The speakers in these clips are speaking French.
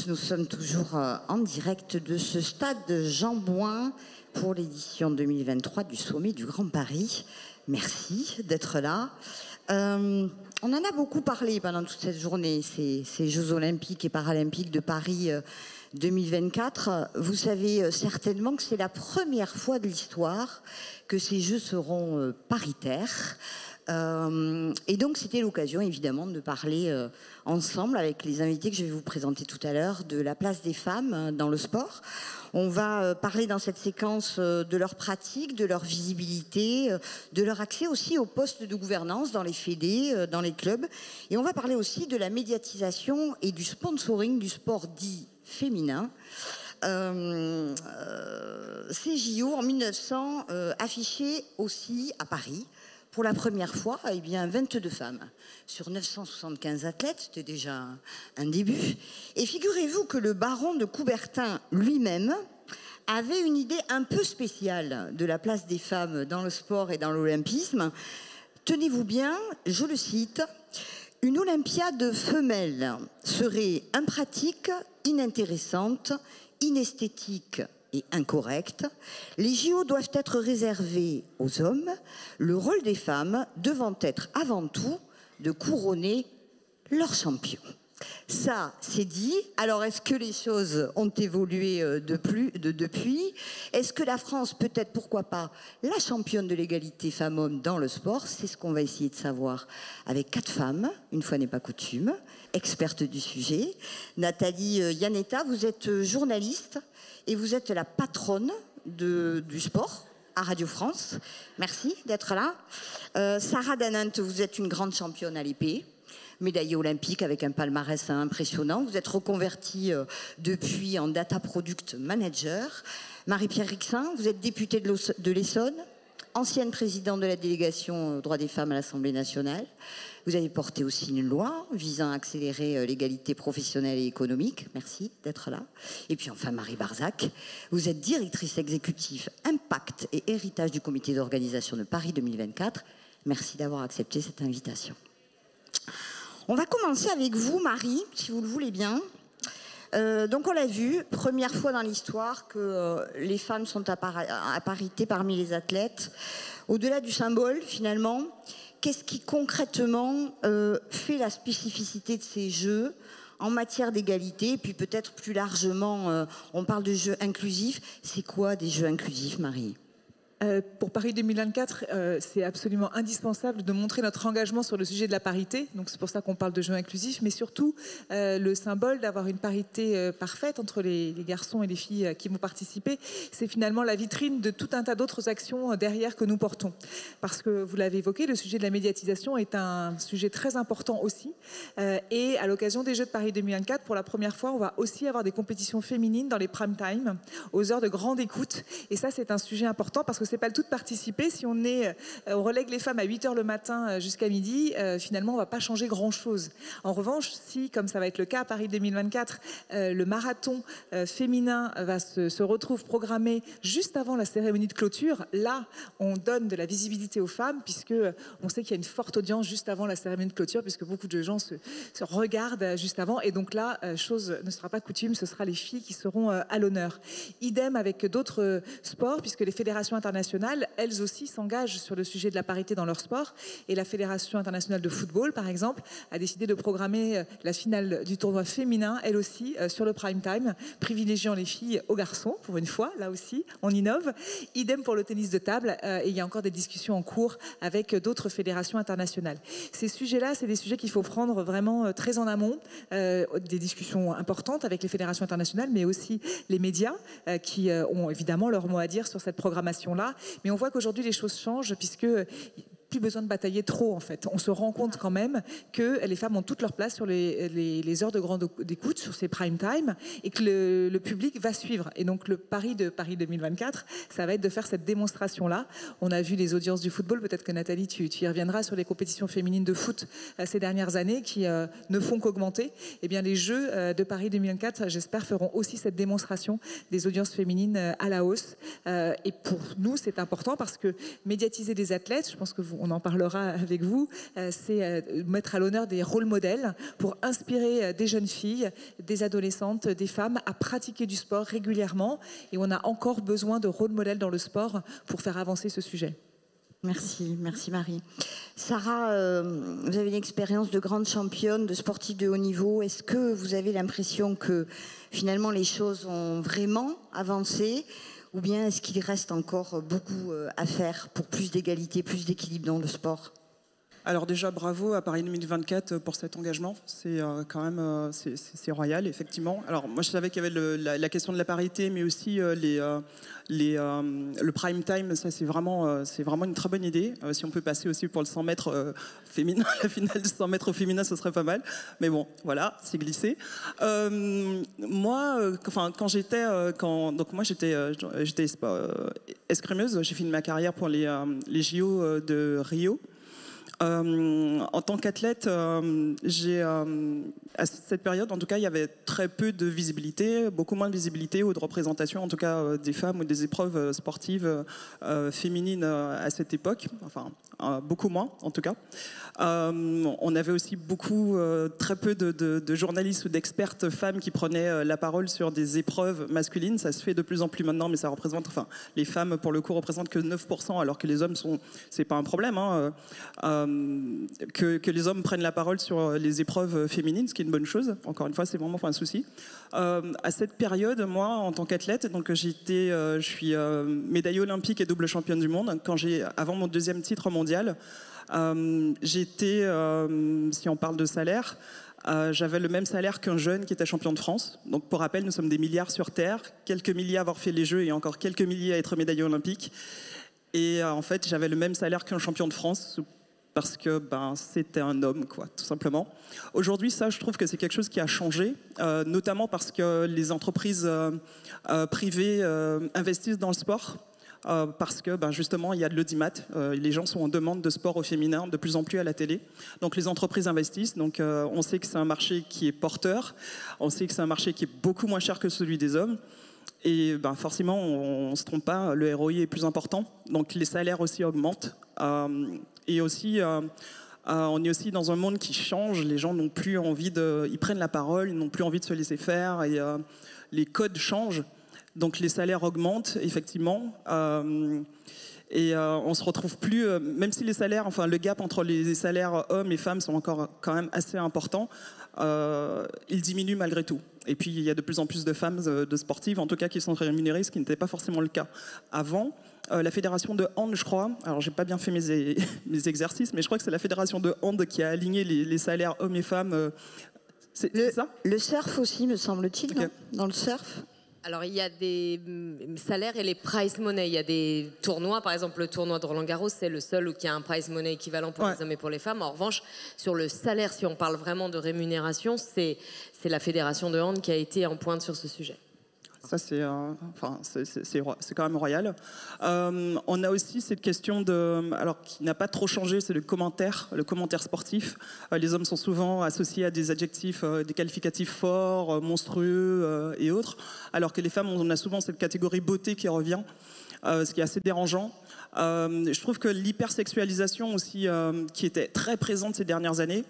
tous, nous sommes toujours en direct de ce stade Jean Bouin pour l'édition 2023 du Sommet du Grand Paris. Merci d'être là. On en a beaucoup parlé pendant toute cette journée, ces Jeux Olympiques et Paralympiques de Paris 2024. Vous savez certainement que c'est la première fois de l'histoire que ces Jeux seront paritaires. Et donc c'était l'occasion évidemment de parler ensemble avec les invités que je vais vous présenter tout à l'heure de la place des femmes dans le sport. On va parler dans cette séquence de leur pratique, de leur visibilité, de leur accès aussi aux postes de gouvernance dans les fédés, dans les clubs. Et on va parler aussi de la médiatisation et du sponsoring du sport dit féminin. Ces JO en 1900 affichaient aussi à Paris pour la première fois, 22 femmes sur 975 athlètes, c'était déjà un début. Et figurez-vous que le baron de Coubertin lui-même avait une idée un peu spéciale de la place des femmes dans le sport et dans l'olympisme. Tenez-vous bien, je le cite, « Une olympiade femelle serait impratique, inintéressante, inesthétique et incorrecte. Les JO doivent être réservés aux hommes, le rôle des femmes devant être avant tout de couronner leur champion. » Ça, c'est dit. Alors, est-ce que les choses ont évolué depuis? Est-ce que la France peut être, pourquoi pas, la championne de l'égalité femmes-hommes dans le sport? C'est ce qu'on va essayer de savoir avec 4 femmes, une fois n'est pas coutume, expertes du sujet. Nathalie Iannetta, vous êtes journaliste et vous êtes la patronne du sport à Radio France. Merci d'être là. Sarah Danante, vous êtes une grande championne à l'épée, médaillée olympique avec un palmarès impressionnant. Vous êtes reconvertie depuis en Data Product Manager. Marie-Pierre Rixin, vous êtes députée de l'Essonne, ancienne présidente de la délégation aux droits des femmes à l'Assemblée nationale. Vous avez porté aussi une loi visant à accélérer l'égalité professionnelle et économique. Merci d'être là. Et puis enfin, Marie Barzac, vous êtes directrice exécutive Impact et Héritage du comité d'organisation de Paris 2024. Merci d'avoir accepté cette invitation. On va commencer avec vous, Marie, si vous le voulez bien. Donc on l'a vu, première fois dans l'histoire que les femmes sont à parité parmi les athlètes. Au-delà du symbole, finalement, qu'est-ce qui concrètement fait la spécificité de ces Jeux en matière d'égalité? Et puis peut-être plus largement, on parle de Jeux inclusifs. C'est quoi des Jeux inclusifs, Marie ? Pour Paris 2024, c'est absolument indispensable de montrer notre engagement sur le sujet de la parité. Donc c'est pour ça qu'on parle de jeux inclusifs, mais surtout le symbole d'avoir une parité parfaite entre les garçons et les filles qui vont participer. C'est finalement la vitrine de tout un tas d'autres actions derrière que nous portons. Parce que vous l'avez évoqué, le sujet de la médiatisation est un sujet très important aussi. Et à l'occasion des Jeux de Paris 2024, pour la première fois, on va aussi avoir des compétitions féminines dans les prime time, aux heures de grande écoute. Et ça, c'est un sujet important parce que c'est pas le tout de participer. Si on relègue les femmes à 8h le matin jusqu'à midi, finalement, on va pas changer grand-chose. En revanche, si, comme ça va être le cas à Paris 2024, le marathon féminin se retrouve programmé juste avant la cérémonie de clôture, là, on donne de la visibilité aux femmes puisque on sait qu'il y a une forte audience juste avant la cérémonie de clôture puisque beaucoup de gens se regardent juste avant. Et donc là, chose ne sera pas coutume, ce sera les filles qui seront à l'honneur. Idem avec d'autres sports puisque les fédérations internationales, elles aussi s'engagent sur le sujet de la parité dans leur sport. Et la Fédération internationale de football, par exemple, a décidé de programmer la finale du tournoi féminin, elle aussi, sur le prime time, privilégiant les filles aux garçons, pour une fois, là aussi, on innove. Idem pour le tennis de table, et il y a encore des discussions en cours avec d'autres fédérations internationales. Ces sujets-là, c'est des sujets qu'il faut prendre vraiment très en amont, des discussions importantes avec les fédérations internationales, mais aussi les médias, qui ont évidemment leur mot à dire sur cette programmation-là. Mais on voit qu'aujourd'hui les choses changent puisque plus besoin de batailler trop en fait. On se rend compte quand même que les femmes ont toute leur place sur les heures de grande écoute, sur ces prime time, et que le public va suivre. Et donc le pari de Paris 2024, ça va être de faire cette démonstration-là. On a vu les audiences du football, peut-être que Nathalie, tu y reviendras, sur les compétitions féminines de foot ces dernières années qui ne font qu'augmenter. Eh bien les Jeux de Paris 2024, j'espère, feront aussi cette démonstration des audiences féminines à la hausse. Et pour nous, c'est important parce que médiatiser des athlètes, je pense que on en parlera avec vous, c'est mettre à l'honneur des rôles modèles pour inspirer des jeunes filles, des adolescentes, des femmes à pratiquer du sport régulièrement. Et on a encore besoin de rôles modèles dans le sport pour faire avancer ce sujet. Merci Marie. Sarah, vous avez une expérience de grande championne, de sportive de haut niveau. Est-ce que vous avez l'impression que finalement les choses ont vraiment avancé, ou bien est-ce qu'il reste encore beaucoup à faire pour plus d'égalité, plus d'équilibre dans le sport ? Alors déjà, bravo à Paris 2024 pour cet engagement. C'est quand même c'est royal, effectivement. Alors moi, je savais qu'il y avait la question de la parité, mais aussi le prime time. Ça, c'est vraiment une très bonne idée. Si on peut passer aussi pour le 100 mètres féminin, la finale du 100 mètres au féminin, ce serait pas mal. Mais bon, voilà, c'est glissé. Moi, j'étais escrimeuse. J'ai fini ma carrière pour les JO de Rio. En tant qu'athlète, à cette période, en tout cas, il y avait très peu de visibilité, beaucoup moins de visibilité ou de représentation, en tout cas, des femmes ou des épreuves sportives féminines à cette époque. Enfin, beaucoup moins, en tout cas. On avait aussi très peu de journalistes ou d'expertes femmes qui prenaient la parole sur des épreuves masculines. Ça se fait de plus en plus maintenant, mais ça représente, les femmes, pour le coup, représentent que 9%, alors que les hommes c'est pas un problème, hein. Que les hommes prennent la parole sur les épreuves féminines, ce qui est une bonne chose. Encore une fois, c'est vraiment pas un souci. À cette période, moi, en tant qu'athlète, donc je suis médaillée olympique et double championne du monde. Avant mon deuxième titre mondial, j'étais, si on parle de salaire, j'avais le même salaire qu'un jeune qui était champion de France. Donc pour rappel, nous sommes des milliards sur Terre, quelques milliers à avoir fait les Jeux et encore quelques milliers à être médaillés olympiques. Et en fait, j'avais le même salaire qu'un champion de France, parce que c'était un homme, quoi, tout simplement. Aujourd'hui, ça, je trouve que c'est quelque chose qui a changé, notamment parce que les entreprises privées investissent dans le sport, parce que justement, il y a de l'audimat. Les gens sont en demande de sport au féminin de plus en plus à la télé. Donc les entreprises investissent. Donc on sait que c'est un marché qui est porteur. On sait que c'est un marché qui est beaucoup moins cher que celui des hommes. Et forcément, on ne se trompe pas, le ROI est plus important. Donc les salaires aussi augmentent. Et aussi, on est aussi dans un monde qui change. Les gens n'ont plus envie ils prennent la parole, ils n'ont plus envie de se laisser faire. Et les codes changent. Donc les salaires augmentent, effectivement. Et on se retrouve plus, même si les salaires, le gap entre les salaires hommes et femmes sont encore quand même assez importants, il diminue malgré tout. Et puis il y a de plus en plus de femmes, de sportives, en tout cas, qui sont rémunérées, ce qui n'était pas forcément le cas avant. La fédération de hand, je crois, alors j'ai pas bien fait mes exercices, mais je crois que c'est la fédération de hand qui a aligné les salaires hommes et femmes. C'est ça ? Le surf aussi, me semble-t-il, okay. Dans le surf. Alors, il y a des salaires et les prize money. Il y a des tournois, par exemple, le tournoi de Roland-Garros, c'est le seul qui a un prize money équivalent pour les hommes et pour les femmes. En revanche, sur le salaire, si on parle vraiment de rémunération, c'est la fédération de hand qui a été en pointe sur ce sujet. Ça, c'est quand même royal. On a aussi cette question qui n'a pas trop changé, c'est le commentaire sportif. Les hommes sont souvent associés à des adjectifs, des qualificatifs forts, monstrueux et autres, alors que les femmes, on a souvent cette catégorie beauté qui revient, ce qui est assez dérangeant. Je trouve que l'hypersexualisation aussi, qui était très présente ces dernières années,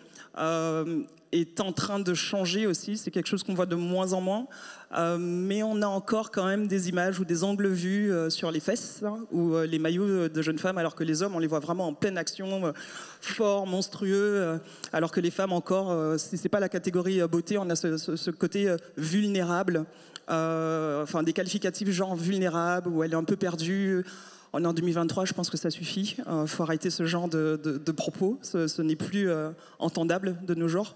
est en train de changer aussi. C'est quelque chose qu'on voit de moins en moins. Mais on a encore quand même des images ou des angles vus sur les fesses, hein, ou les maillots de jeunes femmes, alors que les hommes, on les voit vraiment en pleine action, forts, monstrueux, alors que les femmes encore, si c'est pas la catégorie beauté, on a ce côté vulnérable, des qualificatifs genre vulnérable, où elle est un peu perdue. On est en 2023, je pense que ça suffit. Faut arrêter ce genre de propos. Ce n'est plus entendable de nos jours.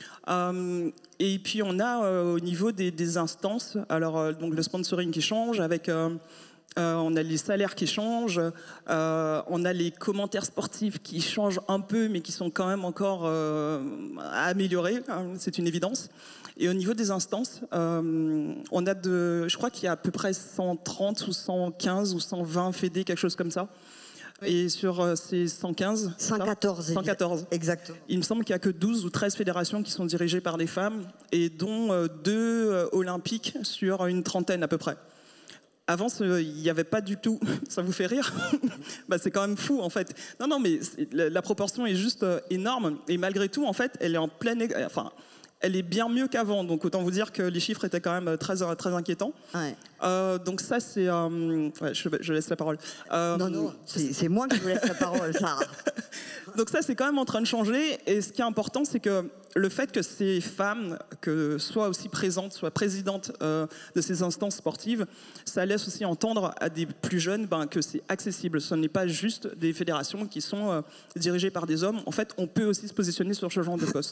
Et puis on a au niveau des instances, donc le sponsoring qui change, avec on a les salaires qui changent, on a les commentaires sportifs qui changent un peu, mais qui sont quand même encore à améliorer, hein, c'est une évidence. Et au niveau des instances, on a je crois qu'il y a à peu près 130 ou 115 ou 120 fédés, quelque chose comme ça. Oui. Et sur ces 115... 114. 114. Exactement. Il me semble qu'il n'y a que 12 ou 13 fédérations qui sont dirigées par des femmes, et dont 2 olympiques sur une trentaine à peu près. avant, il n'y avait pas du tout... Ça vous fait rire? Bah, c'est quand même fou, en fait. Non, mais la proportion est juste énorme. Et malgré tout, en fait, elle est en pleine... Enfin, elle est bien mieux qu'avant. Donc, autant vous dire que les chiffres étaient quand même très inquiétants. Ouais. Donc ça, c'est... Ouais, je laisse la parole. Non, c'est moi qui vous laisse la parole, Sarah. Donc ça, c'est quand même en train de changer. Et ce qui est important, c'est que le fait que ces femmes soient aussi présentes, soient présidentes de ces instances sportives, ça laisse aussi entendre à des plus jeunes que c'est accessible. Ce n'est pas juste des fédérations qui sont dirigées par des hommes. En fait, on peut aussi se positionner sur ce genre de poste.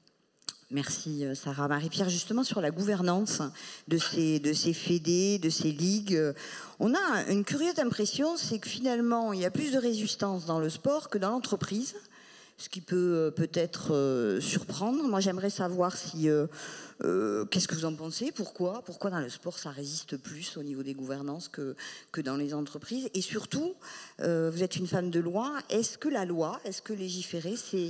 Merci Sarah. Marie-Pierre, justement sur la gouvernance de ces fédés, de ces ligues, on a une curieuse impression, c'est que finalement il y a plus de résistance dans le sport que dans l'entreprise, ce qui peut peut-être surprendre. Moi j'aimerais savoir si qu'est-ce que vous en pensez, pourquoi dans le sport ça résiste plus au niveau des gouvernances que dans les entreprises, et surtout vous êtes une femme de loi, est-ce que légiférer c'est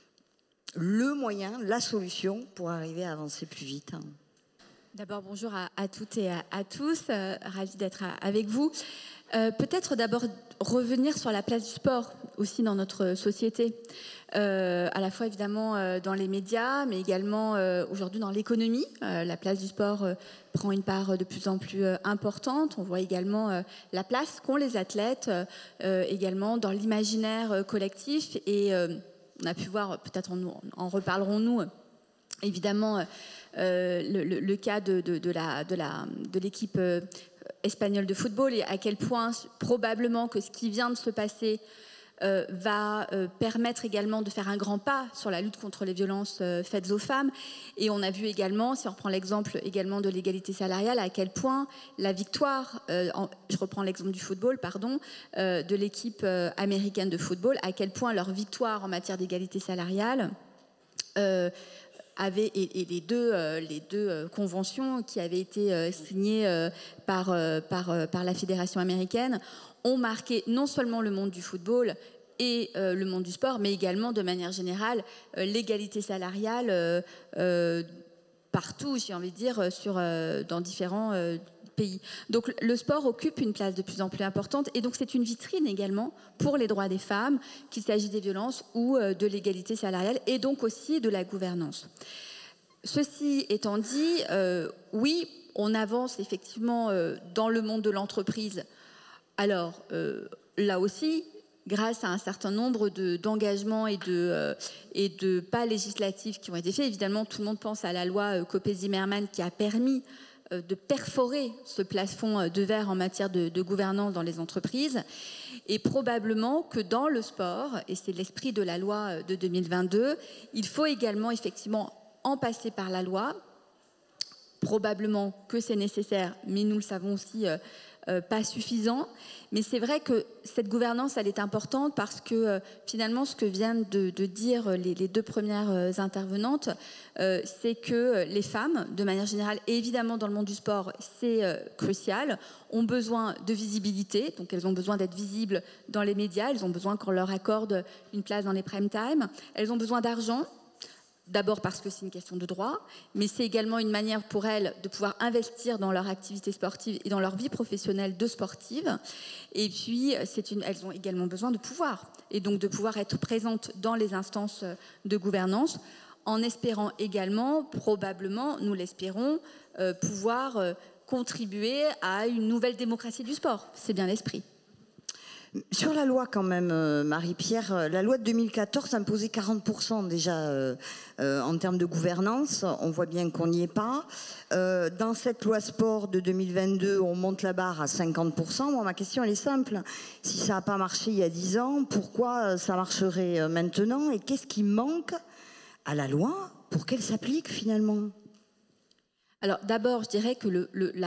le moyen, la solution pour arriver à avancer plus vite? D'abord, bonjour à toutes et à tous. Ravie d'être avec vous. Peut-être d'abord revenir sur la place du sport aussi dans notre société. À la fois évidemment dans les médias, mais également aujourd'hui dans l'économie. La place du sport prend une part de plus en plus importante. On voit également la place qu'ont les athlètes également dans l'imaginaire collectif. Et on a pu voir, peut-être en reparlerons-nous, évidemment, le cas de l'équipe espagnole de football, et à quel point probablement que ce qui vient de se passer va permettre également de faire un grand pas sur la lutte contre les violences faites aux femmes. Et on a vu également, si on reprend l'exemple également de l'égalité salariale, à quel point la victoire, je reprends l'exemple du football, de l'équipe américaine de football, à quel point leur victoire en matière d'égalité salariale et les deux conventions qui avaient été signées par la fédération américaine ont marqué non seulement le monde du football et le monde du sport, mais également de manière générale l'égalité salariale partout, j'ai envie de dire, dans différents pays. Donc le sport occupe une place de plus en plus importante, et donc c'est une vitrine également pour les droits des femmes, qu'il s'agisse des violences ou de l'égalité salariale, et donc aussi de la gouvernance. Ceci étant dit, oui, on avance effectivement dans le monde de l'entreprise. Alors, là aussi, grâce à un certain nombre d'engagements et de pas législatifs qui ont été faits, évidemment, tout le monde pense à la loi Copé-Zimmermann qui a permis de perforer ce plafond de verre en matière de gouvernance dans les entreprises. Et probablement que dans le sport, et c'est l'esprit de la loi de 2022, il faut également effectivement en passer par la loi. Probablement que c'est nécessaire, mais nous le savons aussi, pas suffisant. Mais c'est vrai que cette gouvernance, elle est importante parce que finalement, ce que viennent de dire les deux premières intervenantes, c'est que les femmes, de manière générale, et évidemment dans le monde du sport, c'est crucial, ont besoin de visibilité. Donc elles ont besoin d'être visibles dans les médias, elles ont besoin qu'on leur accorde une place dans les prime time, elles ont besoin d'argent. D'abord parce que c'est une question de droit, mais c'est également une manière pour elles de pouvoir investir dans leur activité sportive et dans leur vie professionnelle de sportive. Et puis, elles ont également besoin de pouvoir, et donc de pouvoir être présentes dans les instances de gouvernance, en espérant également, probablement, nous l'espérons, pouvoir contribuer à une nouvelle démocratie du sport. C'est bien l'esprit. Sur la loi quand même, Marie-Pierre, la loi de 2014 imposait 40% déjà en termes de gouvernance. On voit bien qu'on n'y est pas. Dans cette loi sport de 2022, on monte la barre à 50%. Bon, ma question elle est simple. Si ça n'a pas marché il y a 10 ans, pourquoi ça marcherait maintenant? Et qu'est-ce qui manque à la loi pour qu'elle s'applique finalement? Alors d'abord, je dirais que le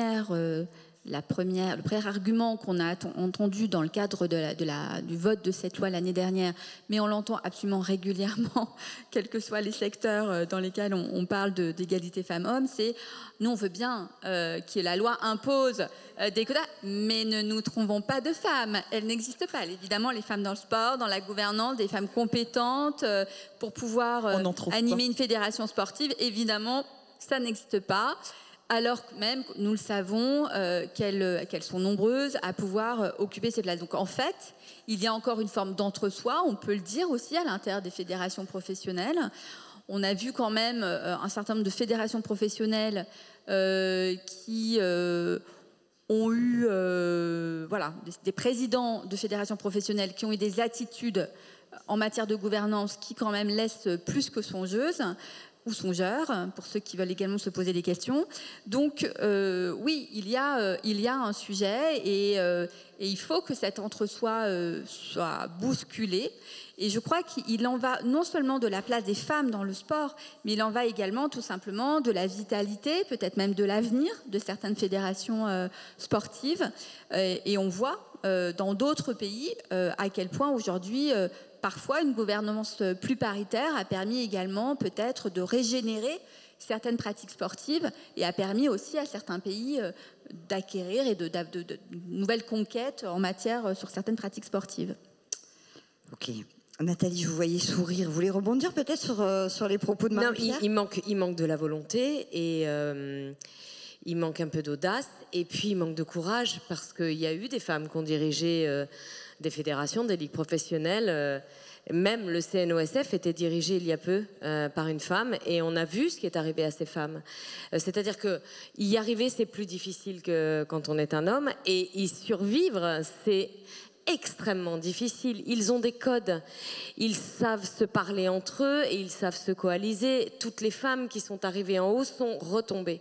premier argument qu'on a entendu dans le cadre du vote de cette loi l'année dernière, mais on l'entend absolument régulièrement, quels que soient les secteurs dans lesquels on parle d'égalité femmes-hommes, c'est nous on veut bien que la loi impose des quotas, mais ne nous trompons pas de femmes, elles n'existent pas. Évidemment, les femmes dans le sport, dans la gouvernance, des femmes compétentes pour pouvoir animer une fédération sportive, évidemment, ça n'existe pas. alors même, nous le savons, qu'elles sont nombreuses à pouvoir occuper ces places. Donc en fait, il y a encore une forme d'entre-soi, on peut le dire aussi, à l'intérieur des fédérations professionnelles. On a vu quand même un certain nombre de fédérations professionnelles qui ont eu des présidents de fédérations professionnelles qui ont eu des attitudes en matière de gouvernance qui quand même laissent plus que songeuses ou songeurs, pour ceux qui veulent également se poser des questions. Donc oui, il y a un sujet et il faut que cet entre-soi soit bousculé. Et je crois qu'il en va non seulement de la place des femmes dans le sport, mais il en va également tout simplement de la vitalité, peut-être même de l'avenir de certaines fédérations sportives. Et on voit dans d'autres pays à quel point aujourd'hui, parfois, une gouvernance plus paritaire a permis également peut-être de régénérer certaines pratiques sportives et a permis aussi à certains pays d'acquérir et de nouvelles conquêtes en matière sur certaines pratiques sportives. Ok. Nathalie, je vous voyais sourire. Vous voulez rebondir peut-être sur les propos de Marie-Pierre ? Non, il manque de la volonté et il manque un peu d'audace et puis il manque de courage parce qu'il y a eu des femmes qui ont dirigé des fédérations, des ligues professionnelles. Même le CNOSF était dirigé il y a peu par une femme et on a vu ce qui est arrivé à ces femmes. C'est-à-dire que y arriver, c'est plus difficile que quand on est un homme et y survivre, c'est extrêmement difficile. Ils ont des codes, ils savent se parler entre eux et ils savent se coaliser. Toutes les femmes qui sont arrivées en haut sont retombées.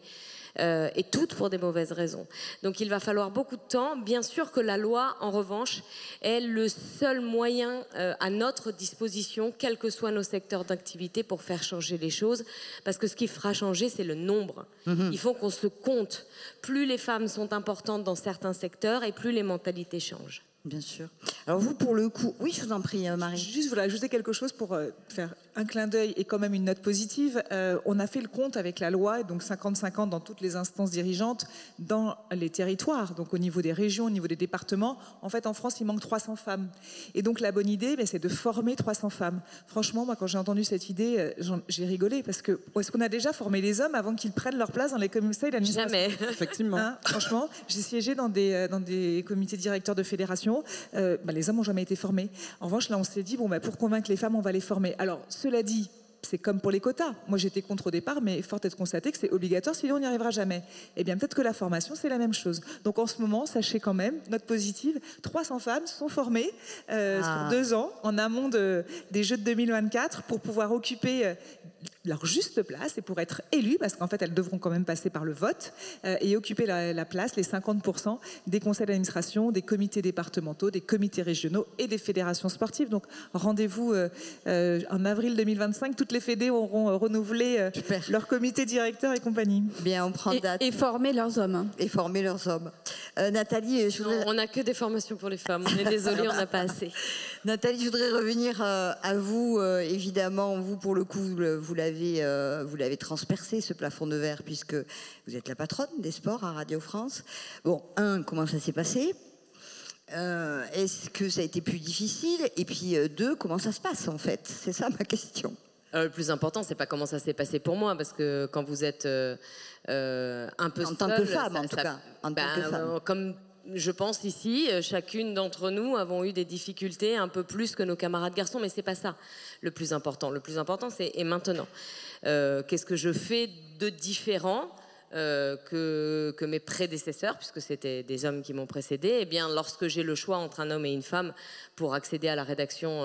Et toutes pour des mauvaises raisons. Donc il va falloir beaucoup de temps. Bien sûr que la loi, en revanche, est le seul moyen à notre disposition, quels que soient nos secteurs d'activité, pour faire changer les choses. Parce que ce qui fera changer, c'est le nombre. Il faut qu'on se compte. Plus les femmes sont importantes dans certains secteurs et plus les mentalités changent. Bien sûr. Alors vous, pour le coup... Oui, je vous en prie, Marie. Juste, je voulais ajouter quelque chose pour faire un clin d'œil et quand même une note positive. On a fait le compte avec la loi, donc 50-50 dans toutes les instances dirigeantes, dans les territoires, donc au niveau des régions, au niveau des départements. En fait, en France, il manque 300 femmes. Et donc, la bonne idée, c'est de former 300 femmes. Franchement, moi, quand j'ai entendu cette idée, j'ai rigolé, parce que est-ce qu'on a déjà formé les hommes avant qu'ils prennent leur place dans les comités d'administration ? Jamais. Effectivement. Hein, franchement, j'ai siégé dans des comités directeurs de fédération. Les hommes n'ont jamais été formés. En revanche, là, on s'est dit, pour convaincre les femmes, on va les former. Alors, cela dit, c'est comme pour les quotas. Moi, j'étais contre au départ, mais fort est de constater que c'est obligatoire, sinon on n'y arrivera jamais. Eh bien, peut-être que la formation, c'est la même chose. Donc, en ce moment, sachez quand même, note positive, 300 femmes sont formées sur 2 ans, en amont des Jeux de 2024, pour pouvoir occuper leur juste place et pour être élues, parce qu'en fait, elles devront quand même passer par le vote, et occuper la place, les 50% des conseils d'administration, des comités départementaux, des comités régionaux et des fédérations sportives. Donc, rendez-vous en avril 2025. Toutes les fédés auront renouvelé leur comité directeur et compagnie. Bien, on prend date. Et former leurs hommes. Et former leurs hommes. Nathalie, je voudrais... Non, on n'a que des formations pour les femmes. On est désolé, on n'a pas assez. Nathalie, je voudrais revenir à vous. Évidemment, vous, pour le coup, vous l'avez transpercé, ce plafond de verre, puisque vous êtes la patronne des sports à Radio France. Bon, comment ça s'est passé ? Est-ce que ça a été plus difficile ? Et puis, 2, comment ça se passe, en fait ? C'est ça ma question. Le plus important, c'est pas comment ça s'est passé pour moi, parce que quand vous êtes un peu en tant que femme, en tout cas. En tant que femme. Comme je pense ici, chacune d'entre nous avons eu des difficultés un peu plus que nos camarades garçons, mais c'est pas ça le plus important. Le plus important, c'est et maintenant. Qu'est-ce que je fais de différent que mes prédécesseurs, puisque c'était des hommes qui m'ont précédé? Eh bien, lorsque j'ai le choix entre un homme et une femme pour accéder à la rédaction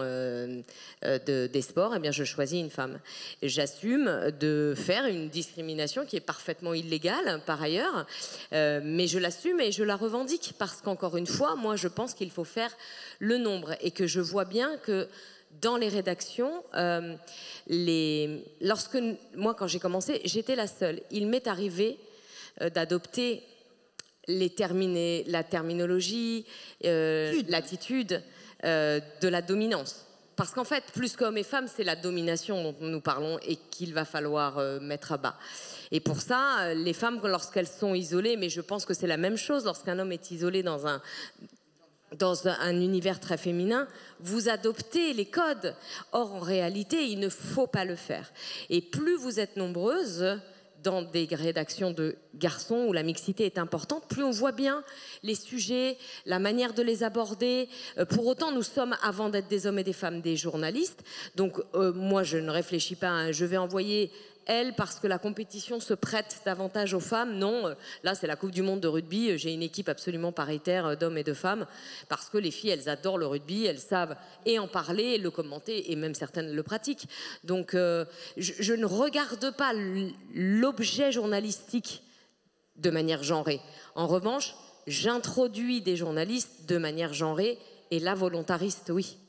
des sports, eh bien, je choisis une femme. Et j'assume de faire une discrimination qui est parfaitement illégale, par ailleurs, mais je l'assume et je la revendique, parce qu'encore une fois, moi, je pense qu'il faut faire le nombre et que je vois bien que dans les rédactions, moi, quand j'ai commencé, j'étais la seule. Il m'est arrivé d'adopter la terminologie, l'attitude de la dominance. Parce qu'en fait, plus qu'hommes et femmes, c'est la domination dont nous parlons et qu'il va falloir mettre à bas. Et pour ça, les femmes, lorsqu'elles sont isolées, mais je pense que c'est la même chose lorsqu'un homme est isolé dans un univers très féminin, vous adoptez les codes. Or, en réalité, il ne faut pas le faire. Et plus vous êtes nombreuses, dans des rédactions de garçons où la mixité est importante, plus on voit bien les sujets, la manière de les aborder. Pour autant, nous sommes, avant d'être des hommes et des femmes, des journalistes. Donc moi, je ne réfléchis pas, je vais envoyer elle parce que la compétition se prête davantage aux femmes. Non, là c'est la Coupe du Monde de rugby, j'ai une équipe absolument paritaire d'hommes et de femmes, parce que les filles, elles adorent le rugby, elles savent et en parler, et le commenter, et même certaines le pratiquent. Donc je ne regarde pas l'objet journalistique de manière genrée. En revanche, j'introduis des journalistes de manière genrée, et là volontariste, oui.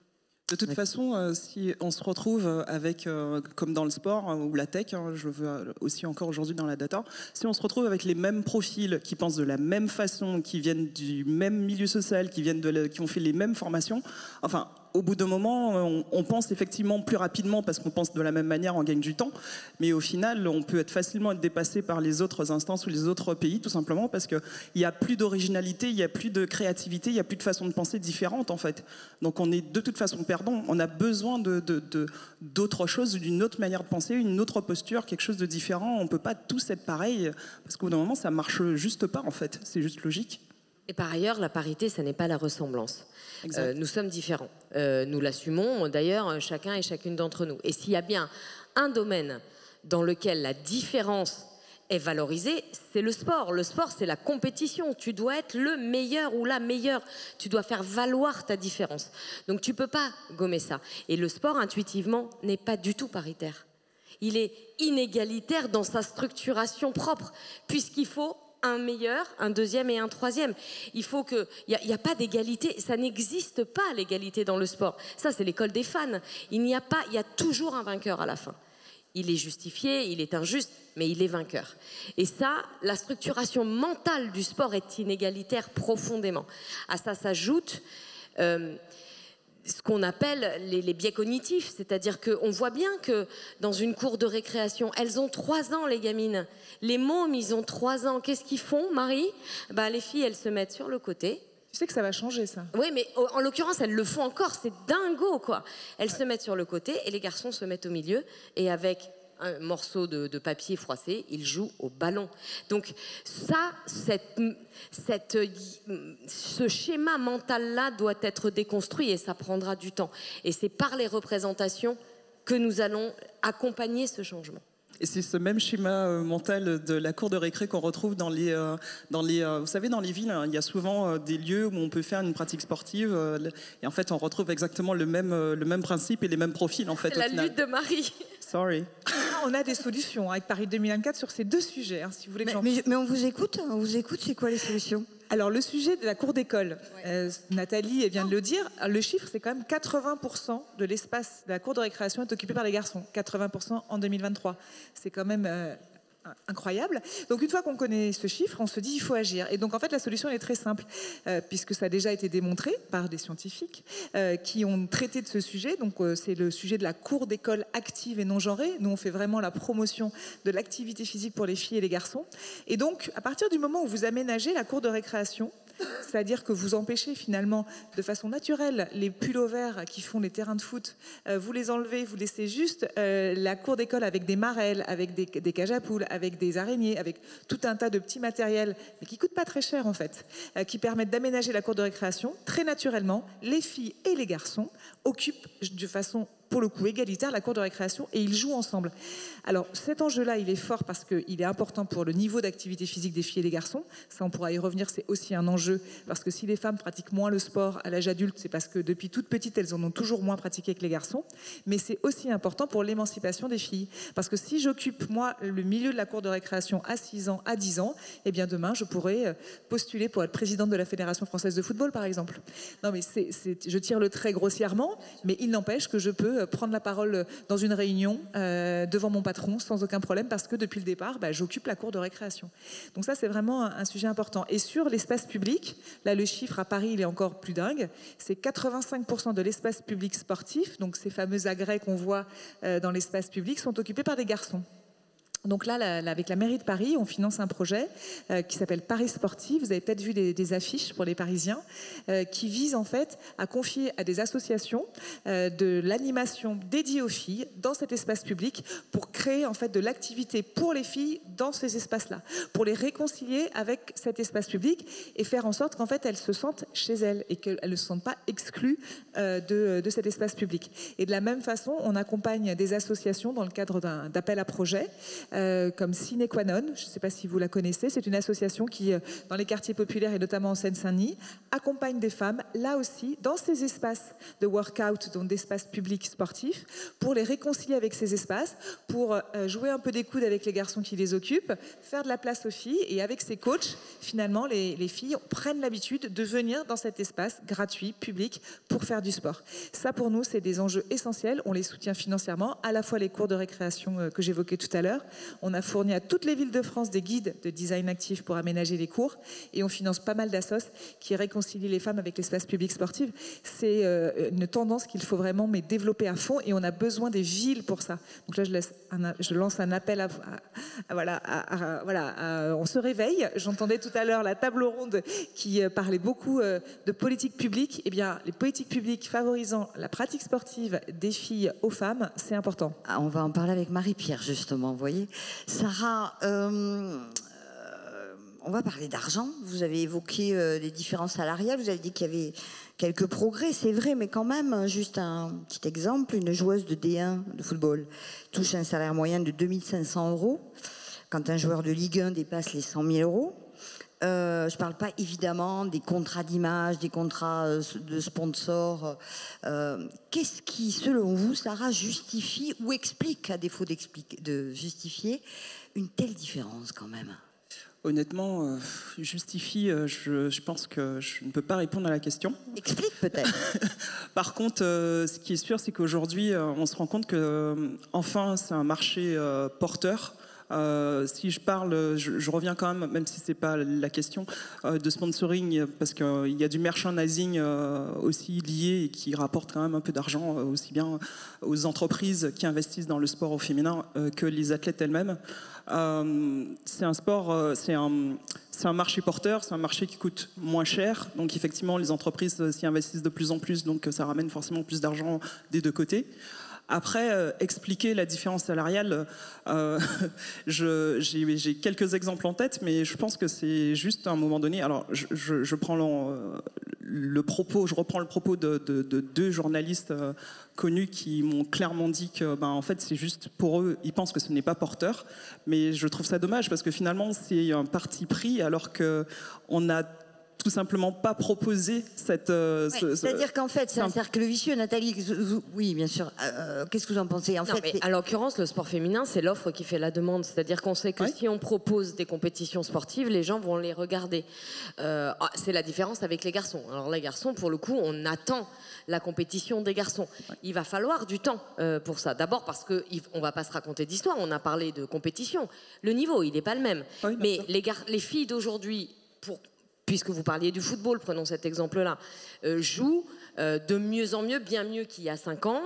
De toute façon, si on se retrouve avec, comme dans le sport ou la tech, je veux aussi encore aujourd'hui dans la data, si on se retrouve avec les mêmes profils qui pensent de la même façon, qui viennent du même milieu social, qui ont fait les mêmes formations, enfin, au bout d'un moment, on pense effectivement plus rapidement parce qu'on pense de la même manière, on gagne du temps. Mais au final, on peut facilement être dépassé par les autres instances ou les autres pays, tout simplement parce qu'il n'y a plus d'originalité, il n'y a plus de créativité, il n'y a plus de façon de penser différente, en fait. Donc on est de toute façon perdant. On a besoin d'autre chose, d'une autre manière de penser, une autre posture, quelque chose de différent. On ne peut pas tous être pareil parce qu'au bout d'un moment, ça ne marche juste pas, en fait. C'est juste logique. Et par ailleurs, la parité, ça n'est pas la ressemblance. Nous sommes différents. Nous l'assumons, d'ailleurs, chacun et chacune d'entre nous. Et s'il y a bien un domaine dans lequel la différence est valorisée, c'est le sport. Le sport, c'est la compétition. Tu dois être le meilleur ou la meilleure. Tu dois faire valoir ta différence. Donc tu ne peux pas gommer ça. Et le sport, intuitivement, n'est pas du tout paritaire. Il est inégalitaire dans sa structuration propre, puisqu'il faut un meilleur, un deuxième et un troisième. Il faut que... Il n'y a pas d'égalité. Ça n'existe pas, l'égalité dans le sport. Ça, c'est l'école des fans. Il y a toujours un vainqueur à la fin. Il est justifié, il est injuste, mais il est vainqueur. Et ça, la structuration mentale du sport est inégalitaire profondément. À ça s'ajoute... ce qu'on appelle les biais cognitifs, c'est-à-dire qu'on voit bien que dans une cour de récréation, elles ont 3 ans, les gamines. Les mômes, ils ont 3 ans. Qu'est-ce qu'ils font, Marie ? Les filles, elles se mettent sur le côté. Tu sais que ça va changer, ça. Oui, mais en l'occurrence, elles le font encore. C'est dingo, quoi. Elles se mettent sur le côté et les garçons se mettent au milieu. Et avec un morceau de papier froissé, ils jouent au ballon. Donc ça, ce schéma mental-là doit être déconstruit et ça prendra du temps. Et c'est par les représentations que nous allons accompagner ce changement. Et c'est ce même schéma mental de la cour de récré qu'on retrouve vous savez, dans les villes, il y a souvent des lieux où on peut faire une pratique sportive. Et en fait, on retrouve exactement le même principe et les mêmes profils, en fait. C'est la lutte de Marie. Sorry. On a des solutions avec Paris 2024 sur ces 2 sujets, si vous voulez que mais on vous écoute, c'est quoi les solutions ? Alors, le sujet de la cour d'école, Nathalie vient de le dire, le chiffre, c'est quand même 80% de l'espace de la cour de récréation est occupé par les garçons. 80% en 2023. C'est quand même incroyable. Donc, une fois qu'on connaît ce chiffre, on se dit il faut agir. Et donc, en fait, la solution elle est très simple, puisque ça a déjà été démontré par des scientifiques qui ont traité de ce sujet. Donc, c'est le sujet de la cour d'école active et non genrée. Nous, on fait vraiment la promotion de l'activité physique pour les filles et les garçons. Et donc, à partir du moment où vous aménagez la cour de récréation, c'est-à-dire que vous empêchez finalement de façon naturelle les pullovers qui font les terrains de foot, vous les enlevez, vous laissez juste la cour d'école avec des marelles, avec des cages à poules, avec des araignées, avec tout un tas de petits matériels, mais qui ne coûtent pas très cher en fait, qui permettent d'aménager la cour de récréation. Très naturellement, les filles et les garçons occupent de façon pour le coup égalitaire la cour de récréation et ils jouent ensemble. Alors cet enjeu-là, il est fort parce qu'il est important pour le niveau d'activité physique des filles et des garçons. Ça, on pourra y revenir, c'est aussi un enjeu parce que si les femmes pratiquent moins le sport à l'âge adulte, c'est parce que depuis toute petite, elles en ont toujours moins pratiqué que les garçons. Mais c'est aussi important pour l'émancipation des filles. Parce que si j'occupe, moi, le milieu de la cour de récréation à 6 ans, à 10 ans, eh bien demain, je pourrais postuler pour être présidente de la Fédération française de football, par exemple. Non, mais je tire le trait grossièrement, mais il n'empêche que je peux prendre la parole dans une réunion devant mon patron sans aucun problème parce que depuis le départ, j'occupe la cour de récréation. Donc ça, c'est vraiment un sujet important. Et sur l'espace public, là, le chiffre à Paris, il est encore plus dingue. C'est 85% de l'espace public sportif, donc ces fameux agrès qu'on voit dans l'espace public, sont occupés par des garçons. Donc là, avec la mairie de Paris, on finance un projet qui s'appelle Paris Sportif. Vous avez peut-être vu des affiches pour les Parisiens qui visent en fait à confier à des associations de l'animation dédiée aux filles dans cet espace public pour créer en fait de l'activité pour les filles dans ces espaces-là, pour les réconcilier avec cet espace public et faire en sorte qu'en fait elles se sentent chez elles et qu'elles ne se sentent pas exclues de cet espace public. Et de la même façon, on accompagne des associations dans le cadre d'appel à projet. Comme Sine Qua Non, je ne sais pas si vous la connaissez, c'est une association qui, dans les quartiers populaires et notamment en Seine-Saint-Denis, accompagne des femmes, là aussi, dans ces espaces de work-out, donc d'espaces publics sportifs, pour les réconcilier avec ces espaces, pour jouer un peu des coudes avec les garçons qui les occupent, faire de la place aux filles, et avec ces coachs, finalement, les filles prennent l'habitude de venir dans cet espace gratuit, public, pour faire du sport. Ça, pour nous, c'est des enjeux essentiels. On les soutient financièrement, à la fois les cours de récréation que j'évoquais tout à l'heure. On a fourni à toutes les villes de France des guides de design actif pour aménager les cours et on finance pas mal d'assos qui réconcilient les femmes avec l'espace public sportif. C'est une tendance qu'il faut vraiment développer à fond et on a besoin des villes pour ça. Donc là, je lance un appel on se réveille. J'entendais tout à l'heure la table ronde qui parlait beaucoup de politique publique. Eh bien, les politiques publiques favorisant la pratique sportive des filles aux femmes, c'est important. On va en parler avec Marie-Pierre, justement, vous voyez. Sarah, on va parler d'argent. Vous avez évoqué les différences salariales. Vous avez dit qu'il y avait quelques progrès, c'est vrai, mais quand même, juste un petit exemple, une joueuse de D1 de football touche un salaire moyen de 2500 €, quand un joueur de Ligue 1 dépasse les 100 000 €. Je ne parle pas évidemment des contrats d'image, des contrats de sponsors. Qu'est-ce qui, selon vous, Sarah, justifie ou explique, à défaut de justifier, une telle différence quand même? Honnêtement, justifie, je pense que je ne peux pas répondre à la question. Explique peut-être. Par contre, ce qui est sûr, c'est qu'aujourd'hui, on se rend compte que, enfin, c'est un marché porteur. Si je parle, je reviens quand même si c'est pas la question, de sponsoring, parce qu'il y a du merchandising aussi lié et qui rapporte quand même un peu d'argent, aussi bien aux entreprises qui investissent dans le sport au féminin que les athlètes elles-mêmes. C'est un sport, c'est un marché porteur, c'est un marché qui coûte moins cher, donc effectivement les entreprises s'y investissent de plus en plus, donc ça ramène forcément plus d'argent des deux côtés. Après, expliquer la différence salariale, j'ai quelques exemples en tête, mais je pense que c'est juste à un moment donné. Alors, je prends le propos de deux journalistes connus qui m'ont clairement dit que, en fait, c'est juste pour eux, ils pensent que ce n'est pas porteur. Mais je trouve ça dommage parce que finalement, c'est un parti pris alors qu'on a tout simplement pas proposé cette... C'est-à-dire qu'en fait, c'est un cercle vicieux, Nathalie. Oui, bien sûr. Qu'est-ce que vous en pensez? À l'occurrence, le sport féminin, c'est l'offre qui fait la demande. C'est-à-dire qu'on sait que si on propose des compétitions sportives, les gens vont les regarder. C'est la différence avec les garçons. Alors les garçons, pour le coup, on attend la compétition des garçons. Il va falloir du temps pour ça. D'abord parce qu'on ne va pas se raconter d'histoire. On a parlé de compétition. Le niveau, il n'est pas le même. Oui, mais les filles d'aujourd'hui, puisque vous parliez du football, prenons cet exemple-là, jouent de mieux en mieux, bien mieux qu'il y a 5 ans.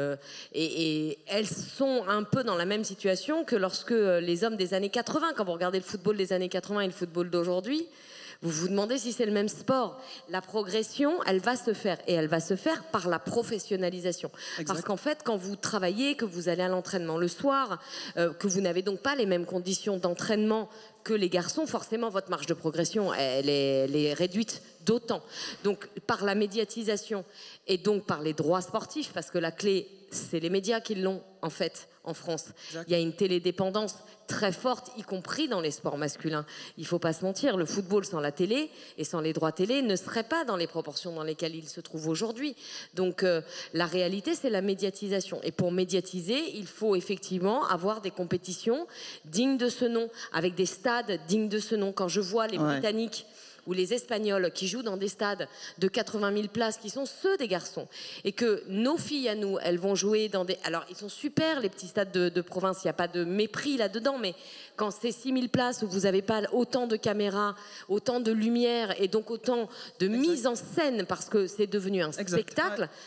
Et elles sont un peu dans la même situation que lorsque les hommes des années 80, quand vous regardez le football des années 80 et le football d'aujourd'hui, vous vous demandez si c'est le même sport. La progression, elle va se faire. Et elle va se faire par la professionnalisation. Exact. Parce qu'en fait, quand vous travaillez, que vous allez à l'entraînement le soir, que vous n'avez donc pas les mêmes conditions d'entraînement que les garçons, forcément, votre marge de progression, elle est réduite d'autant. Donc, par la médiatisation et donc par les droits sportifs, parce que la clé, c'est les médias qui l'ont, en fait, en France. Exact. Il y a une télédépendance très forte, y compris dans les sports masculins. Il ne faut pas se mentir, le football sans la télé et sans les droits télé ne serait pas dans les proportions dans lesquelles il se trouve aujourd'hui. Donc la réalité, c'est la médiatisation. Et pour médiatiser, il faut effectivement avoir des compétitions dignes de ce nom, avec des stades dignes de ce nom. Quand je vois les Britanniques ou les Espagnols qui jouent dans des stades de 80 000 places, qui sont ceux des garçons, et que nos filles à nous, elles vont jouer dans des... Alors, ils sont super, les petits stades de province, il n'y a pas de mépris là-dedans, mais quand c'est 6 000 places où vous n'avez pas autant de caméras, autant de lumière, et donc autant de mise en scène, parce que c'est devenu un spectacle...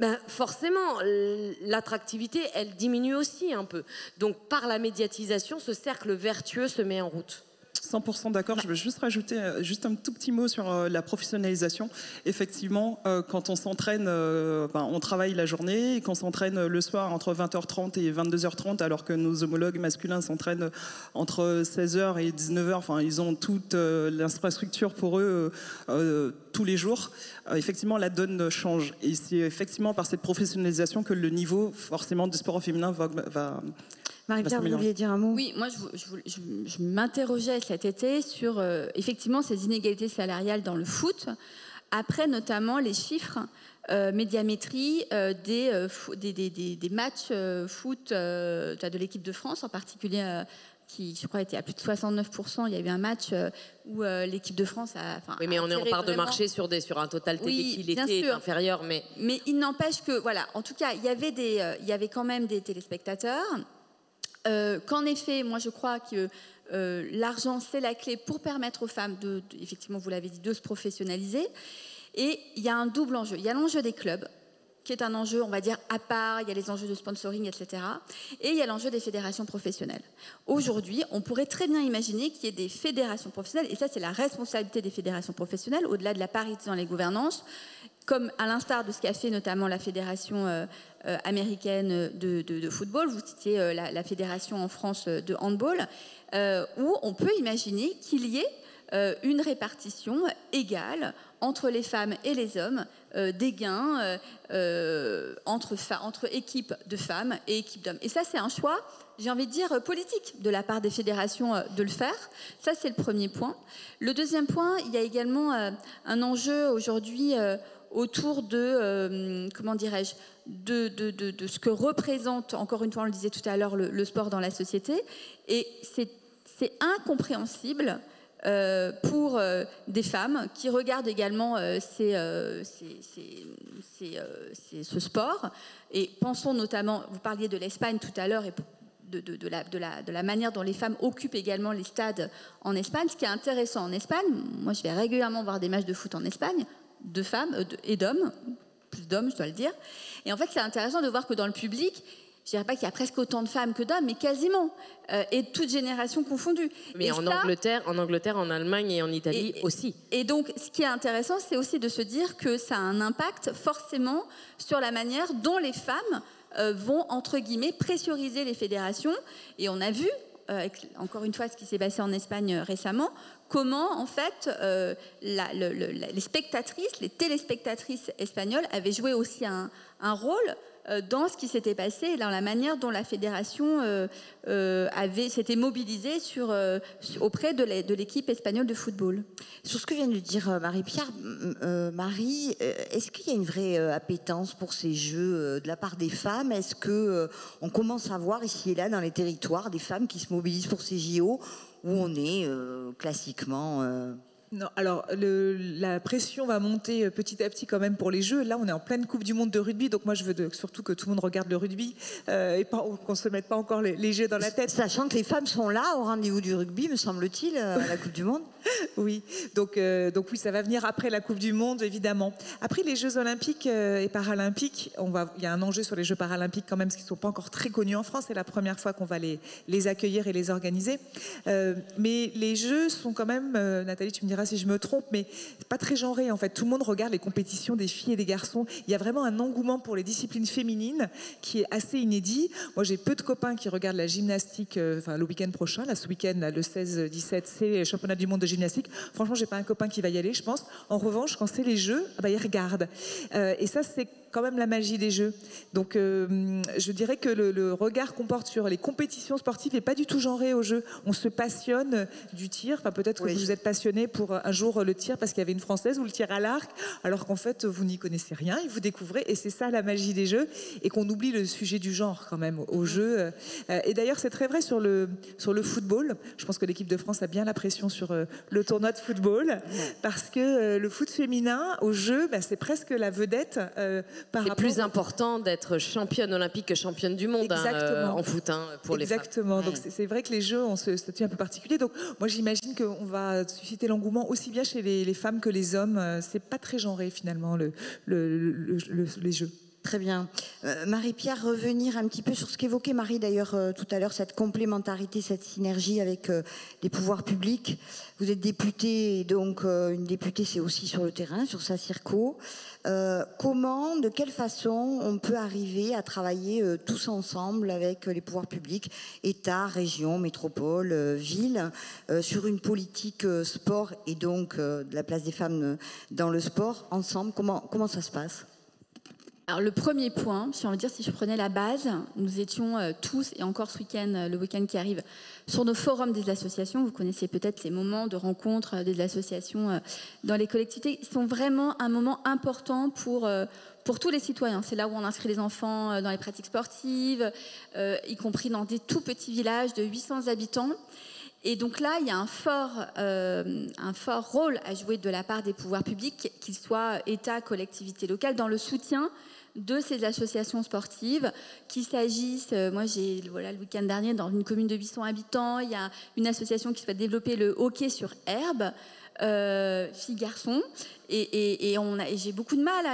Ben forcément, l'attractivité, elle diminue aussi un peu. Donc par la médiatisation, ce cercle vertueux se met en route. 100% d'accord. Je veux juste rajouter juste un tout petit mot sur la professionnalisation. Effectivement, quand on s'entraîne, on travaille la journée et qu'on s'entraîne le soir entre 20h30 et 22h30, alors que nos homologues masculins s'entraînent entre 16h et 19h. Enfin, ils ont toute l'infrastructure pour eux tous les jours. Effectivement, la donne change. Et c'est effectivement par cette professionnalisation que le niveau, forcément, du sport féminin va Marie-Pierre, vous vouliez dire un mot? Oui, moi je m'interrogeais cet été sur effectivement ces inégalités salariales dans le foot, après notamment les chiffres médiamétrie des matchs foot de l'équipe de France en particulier. Qui, je crois, était à plus de 69%. Il y a eu un match où l'équipe de France a... Oui, mais on est en part de marché sur un total TV qui était inférieur. Mais il n'empêche que, voilà, en tout cas, il y avait quand même des téléspectateurs. Qu'en effet, moi, je crois que l'argent, c'est la clé pour permettre aux femmes, effectivement, vous l'avez dit, de se professionnaliser. Et il y a un double enjeu. Il y a l'enjeu des clubs, qui est un enjeu, on va dire, à part, il y a les enjeux de sponsoring, etc. Et il y a l'enjeu des fédérations professionnelles. Aujourd'hui, on pourrait très bien imaginer qu'il y ait des fédérations professionnelles, et ça, c'est la responsabilité des fédérations professionnelles, au-delà de la parité dans les gouvernances, comme à l'instar de ce qu'a fait notamment la fédération américaine de football, vous citiez la fédération en France de handball, où on peut imaginer qu'il y ait une répartition égale entre les femmes et les hommes des gains entre équipes de femmes et équipes d'hommes. Et ça, c'est un choix, j'ai envie de dire, politique de la part des fédérations de le faire. Ça, c'est le premier point. Le deuxième point, il y a également un enjeu aujourd'hui autour de, comment dirais-je, de ce que représente, encore une fois, on le disait tout à l'heure, le sport dans la société. Et c'est incompréhensible pour des femmes qui regardent également ce sport. Et pensons notamment, vous parliez de l'Espagne tout à l'heure, et de la manière dont les femmes occupent également les stades en Espagne. Ce qui est intéressant en Espagne, moi je vais régulièrement voir des matchs de foot en Espagne, de femmes et d'hommes, plus d'hommes je dois le dire. Et en fait c'est intéressant de voir que dans le public, je dirais pas qu'il y a presque autant de femmes que d'hommes, mais quasiment, et toutes générations confondues. Mais en Angleterre, en Allemagne et en Italie aussi. Et donc, ce qui est intéressant, c'est aussi de se dire que ça a un impact forcément sur la manière dont les femmes vont, entre guillemets, pressuriser les fédérations. Et on a vu, encore une fois, ce qui s'est passé en Espagne récemment, comment, en fait, les spectatrices, les téléspectatrices espagnoles avaient joué aussi un rôle dans ce qui s'était passé et dans la manière dont la fédération s'était mobilisée auprès de l'équipe espagnole de football. Sur ce que vient de dire Marie-Pierre, Marie, est-ce qu'il y a une vraie appétence pour ces jeux de la part des femmes? Est-ce qu'on commence à voir ici et là dans les territoires des femmes qui se mobilisent pour ces JO où on est classiquement... Non, alors la pression va monter petit à petit quand même pour les Jeux. Là, on est en pleine Coupe du Monde de rugby, donc moi je veux surtout que tout le monde regarde le rugby et qu'on se mette pas encore les Jeux dans la tête. Sachant que les femmes sont là au rendez-vous du rugby, me semble-t-il, à la Coupe du Monde. Oui, donc oui, ça va venir après la Coupe du Monde, évidemment. Après les Jeux Olympiques et Paralympiques, il y a un enjeu sur les Jeux Paralympiques quand même, parce qu'ils ne sont pas encore très connus en France. C'est la première fois qu'on va les accueillir et les organiser. Mais les Jeux sont quand même, Nathalie, tu me diras si je me trompe, mais pas très genré en fait. Tout le monde regarde les compétitions des filles et des garçons. Il y a vraiment un engouement pour les disciplines féminines qui est assez inédit. Moi, j'ai peu de copains qui regardent la gymnastique le week-end prochain. Là, ce week-end, le 16-17, c'est le championnat du monde de gymnastique. Franchement, j'ai pas un copain qui va y aller, je pense. En revanche, quand c'est les Jeux, ils regardent. Et ça, c'est quand même la magie des Jeux. Donc, je dirais que le regard qu'on porte sur les compétitions sportives n'est pas du tout genré aux Jeux. On se passionne du tir. Enfin, peut-être que vous êtes passionné pour un jour le tir parce qu'il y avait une Française ou le tir à l'arc, alors qu'en fait, vous n'y connaissez rien et vous découvrez. Et c'est ça la magie des Jeux. Et qu'on oublie le sujet du genre quand même aux Jeux. Et d'ailleurs, c'est très vrai sur le football. Je pense que l'équipe de France a bien la pression sur le tournoi de football parce que le foot féminin aux Jeux, c'est presque la vedette. C'est plus important d'être championne olympique que championne du monde en foot pour les femmes. Exactement. Donc c'est vrai que les Jeux ont ce statut un peu particulier. Donc moi j'imagine qu'on va susciter l'engouement aussi bien chez les femmes que les hommes. C'est pas très genré finalement les Jeux. Très bien. Marie-Pierre, revenir un petit peu sur ce qu'évoquait Marie d'ailleurs tout à l'heure, cette complémentarité, cette synergie avec les pouvoirs publics. Vous êtes députée, et donc une députée c'est aussi sur le terrain, sur sa circo. Comment, de quelle façon on peut arriver à travailler tous ensemble avec les pouvoirs publics, État, région, métropole, ville, sur une politique sport et donc de la place des femmes dans le sport, ensemble, comment ça se passe ? Alors le premier point, si on veut dire, si je prenais la base, nous étions tous, et encore ce week-end, le week-end qui arrive, sur nos forums des associations. Vous connaissez peut-être ces moments de rencontre des associations dans les collectivités. Ils sont vraiment un moment important pour tous les citoyens. C'est là où on inscrit les enfants dans les pratiques sportives, y compris dans des tout petits villages de 800 habitants. Et donc là, il y a un fort rôle à jouer de la part des pouvoirs publics, qu'ils soient État, collectivités locales, dans le soutien de ces associations sportives, qu'il s'agisse, moi le week-end dernier, dans une commune de 800 habitants, il y a une association qui souhaite développer le hockey sur herbe, filles-garçons, et j'ai beaucoup de mal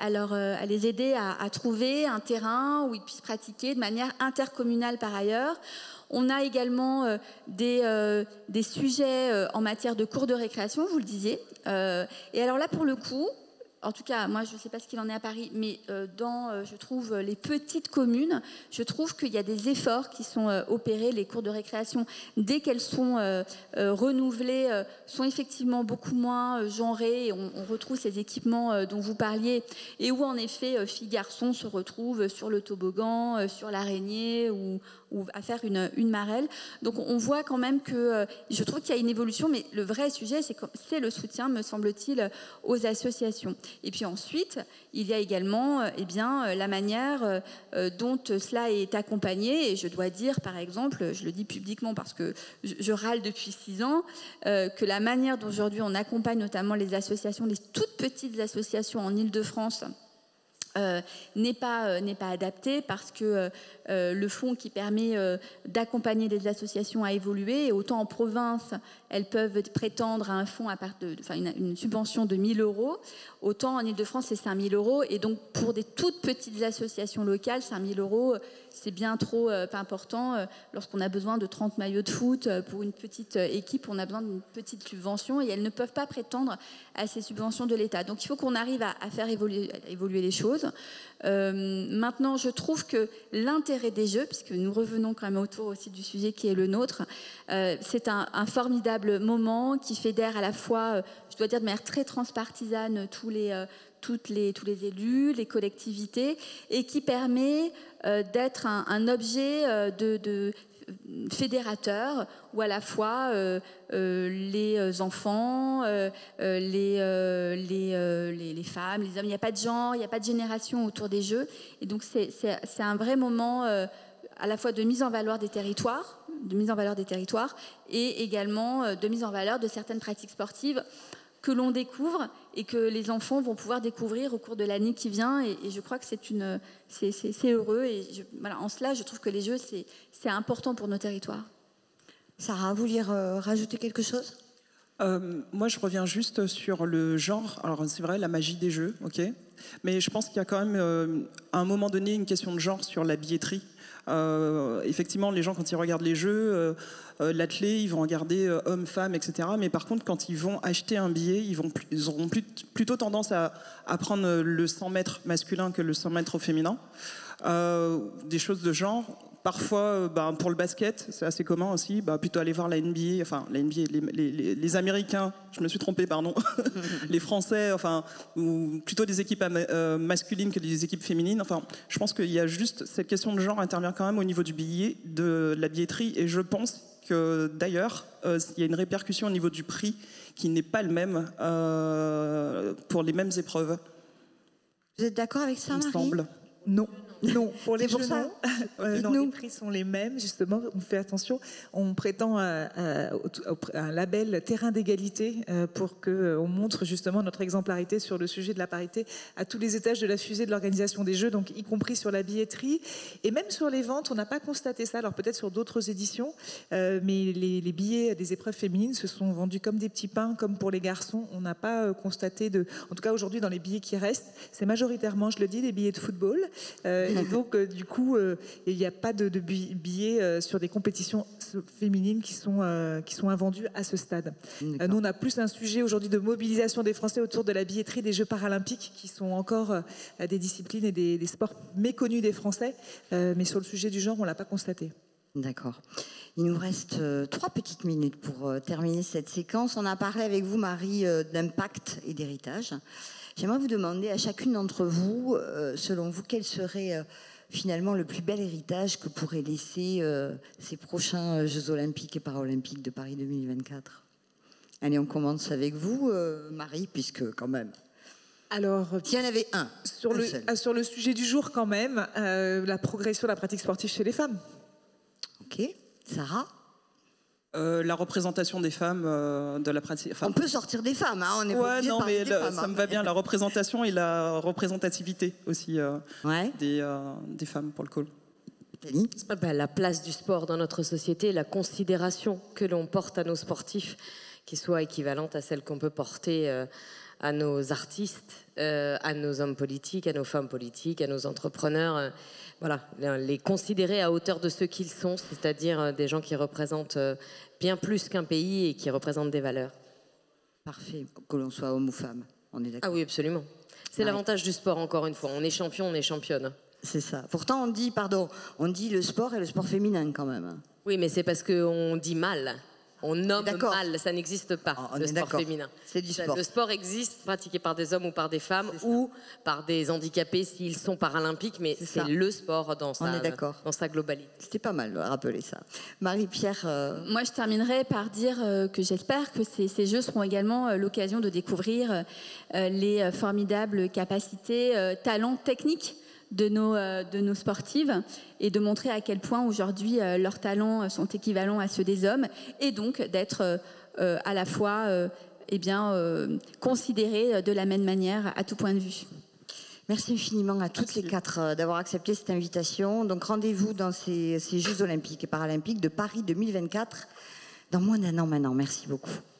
à les aider à trouver un terrain où ils puissent pratiquer de manière intercommunale par ailleurs. On a également des sujets en matière de cours de récréation, vous le disiez. Et alors là, pour le coup, en tout cas, moi, je ne sais pas ce qu'il en est à Paris, mais je trouve, les petites communes, je trouve qu'il y a des efforts qui sont opérés. Les cours de récréation, dès qu'elles sont renouvelées, sont effectivement beaucoup moins genrées. Et on retrouve ces équipements dont vous parliez, et où, en effet, filles-garçons se retrouvent sur le toboggan, sur l'araignée, ou à faire une marelle. Donc on voit quand même que je trouve qu'il y a une évolution, mais le vrai sujet, c'est le soutien, me semble-t-il, aux associations. Et puis ensuite, il y a également la manière dont cela est accompagné. Et je dois dire, par exemple, je le dis publiquement parce que je râle depuis 6 ans, que la manière dont aujourd'hui on accompagne notamment les associations, les toutes petites associations en Île-de-France, n'est pas adapté, parce que le fonds qui permet d'accompagner les associations a évolué, et autant en province elles peuvent prétendre à un fonds une subvention de 1 000 €, autant en Île-de-France c'est 5 000 €, et donc pour des toutes petites associations locales 5 000 € c'est bien trop important. Lorsqu'on a besoin de 30 maillots de foot pour une petite équipe, on a besoin d'une petite subvention, et elles ne peuvent pas prétendre à ces subventions de l'État. Donc il faut qu'on arrive à faire évoluer les choses. Maintenant, je trouve que l'intérêt des Jeux, puisque nous revenons quand même autour aussi du sujet qui est le nôtre, c'est un formidable moment qui fédère à la fois, je dois dire de manière très transpartisane, tous les élus, les collectivités, et qui permet d'être un objet de fédérateur, où à la fois les enfants, les femmes, les hommes, il n'y a pas de genre, il n'y a pas de génération autour des Jeux. Et donc c'est un vrai moment à la fois de mise en valeur des territoires, et également de mise en valeur de certaines pratiques sportives que l'on découvre et que les enfants vont pouvoir découvrir au cours de l'année qui vient. Et je crois que c'est heureux. Et en cela, je trouve que les Jeux, c'est important pour nos territoires. Sarah, vous vouliez rajouter quelque chose ? Moi, je reviens juste sur le genre. Alors, c'est vrai, la magie des Jeux, ok. Mais je pense qu'il y a quand même, à un moment donné, une question de genre sur la billetterie. Effectivement, les gens, quand ils regardent les Jeux, l'athlète, ils vont regarder hommes, femmes, etc. Mais par contre, quand ils vont acheter un billet, ils auront plutôt tendance à prendre le 100 mètres masculin que le 100 mètres féminin. Des choses de genre. Parfois, pour le basket, c'est assez commun aussi, plutôt aller voir la NBA, enfin la NBA, les Américains, je me suis trompée, pardon, les Français, ou plutôt des équipes masculines que des équipes féminines. Enfin, je pense qu'il y a juste cette question de genre intervient quand même au niveau du billet, de la billetterie, et je pense que d'ailleurs, il y a une répercussion au niveau du prix qui n'est pas le même pour les mêmes épreuves. Vous êtes d'accord avec ça, Marie ? Il me semble. Non. Non, pour les C'est pour jeux, ça. non. Non, Dites-nous. les prix sont les mêmes, justement. On fait attention. On prétend à un label terrain d'égalité pour qu'on montre justement notre exemplarité sur le sujet de la parité à tous les étages de la fusée de l'organisation des Jeux, donc y compris sur la billetterie. Et même sur les ventes, on n'a pas constaté ça. Alors peut-être sur d'autres éditions, mais les billets des épreuves féminines se sont vendus comme des petits pains, comme pour les garçons. On n'a pas constaté de... En tout cas, aujourd'hui, dans les billets qui restent, c'est majoritairement, je le dis, des billets de football. Et donc, du coup, il n'y a pas de billets sur des compétitions féminines qui sont invendus à ce stade. Nous, on a plus un sujet aujourd'hui de mobilisation des Français autour de la billetterie des Jeux paralympiques, qui sont encore des disciplines et des sports méconnus des Français. Mais sur le sujet du genre, on ne l'a pas constaté. D'accord. Il nous reste 3 petites minutes pour terminer cette séquence. On a parlé avec vous, Marie, d'impact et d'héritage. J'aimerais vous demander à chacune d'entre vous, selon vous, quel serait finalement le plus bel héritage que pourraient laisser ces prochains Jeux olympiques et paralympiques de Paris 2024. Allez, on commence avec vous, Marie, puisque quand même... Alors, s'il y en avait un sur le sujet du jour quand même, la progression de la pratique sportive chez les femmes. Ok. Sarah? La représentation des femmes de la pratique. Enfin, on peut sortir des femmes, hein, on est pas obligé de parler des femmes. Ça me va bien, la représentation et la représentativité aussi des femmes pour le coup. La place du sport dans notre société, la considération que l'on porte à nos sportifs, qui soit équivalente à celle qu'on peut porter à nos artistes, à nos hommes politiques, à nos femmes politiques, à nos entrepreneurs. Voilà, les considérer à hauteur de ce qu'ils sont, c'est-à-dire des gens qui représentent bien plus qu'un pays et qui représentent des valeurs. Parfait, que l'on soit homme ou femme, on est d'accord. Ah oui, absolument. C'est l'avantage du sport, encore une fois. On est champion, on est championne. C'est ça. Pourtant, on dit le sport et le sport féminin quand même. Oui, mais c'est parce qu'on dit mal. On nomme mal, ça n'existe pas, le sport féminin. C'est du sport. Le sport existe, pratiqué par des hommes ou par des femmes, ou par des handicapés s'ils sont paralympiques, mais c'est le sport dans sa globalité. C'était pas mal de rappeler ça. Marie-Pierre Moi, je terminerai par dire que j'espère que ces Jeux seront également l'occasion de découvrir les formidables capacités, talents techniques de nos sportives et de montrer à quel point aujourd'hui leurs talents sont équivalents à ceux des hommes et donc d'être à la fois considérés de la même manière à tout point de vue. Merci infiniment à toutes les 4 d'avoir accepté cette invitation. Donc rendez-vous dans ces Jeux olympiques et paralympiques de Paris 2024 dans moins d'1 an maintenant. Merci beaucoup.